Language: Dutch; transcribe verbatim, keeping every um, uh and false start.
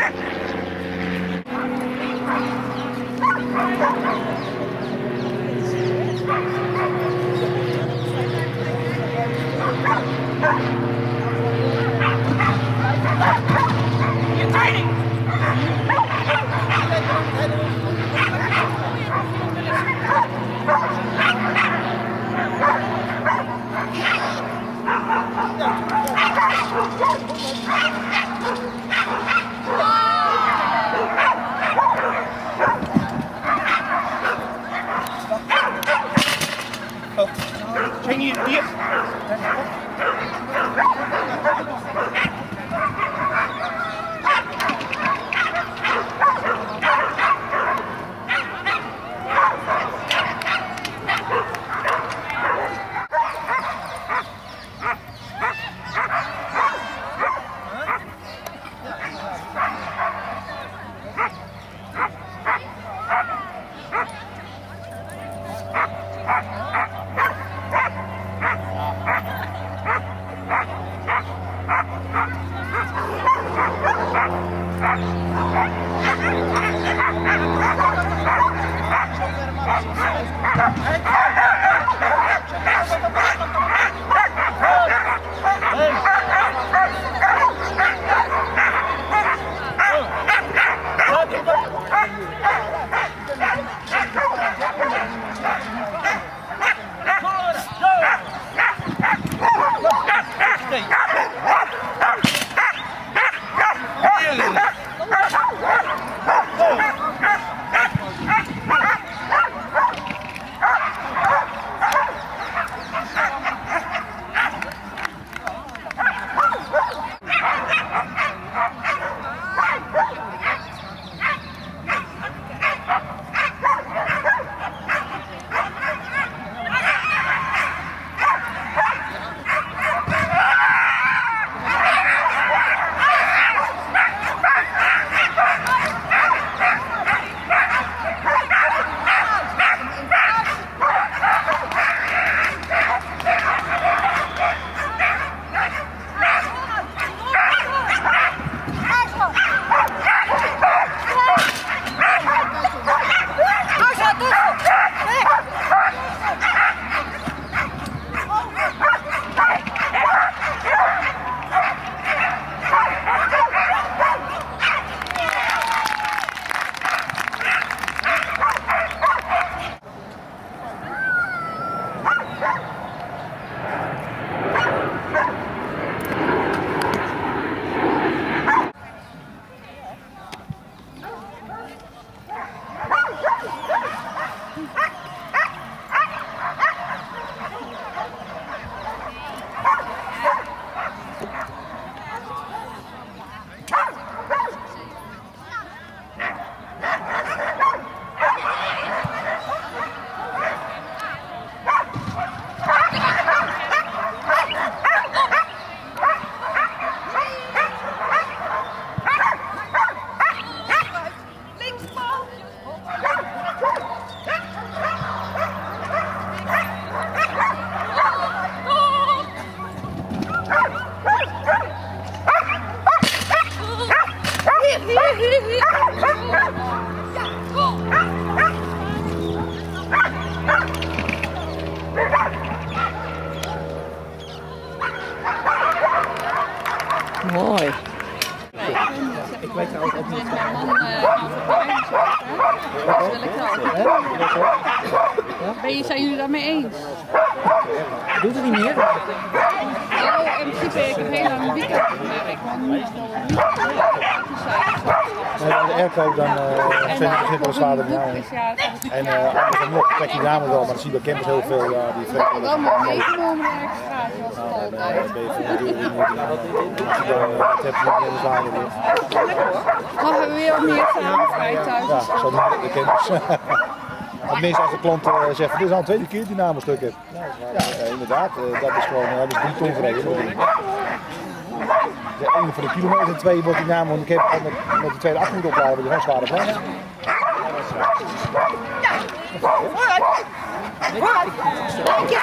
Zijn hier, hier. Mooi. Ik weet trouwens ook niet. Ben je, zijn jullie daarmee eens? Doet het niet meer? Nou, in principe heb ik een heel lang weekend gewerkt. Ik woon niet Nee, de airco dan uh, vind ik het wel zwaarder dan jou. En uh, anders dan nog, kijk je namen wel, maar dan zie je bij campers heel veel. Ja, die ik had allemaal meegenomen naar extraatje was het altijd. Dan ben je voor de deur in. Dat heb je niet heel zwaarder weer. Oh, hebben we weer wat meer vrij thuis? Ja, zo doen de campers. Tenminste, als de klant uh, zegt, dit is al een tweede keer die namenstuk heb. Ja, uh, inderdaad, uh, dat is gewoon, uh, dat is drie ton gereden. De ene voor de kilometer en twee wordt die naam, want ik heb met, met de tweede achter moet opladen, die gewoon zware vraag. Ja. Ja. Vooruit! Vooruit! Dank je!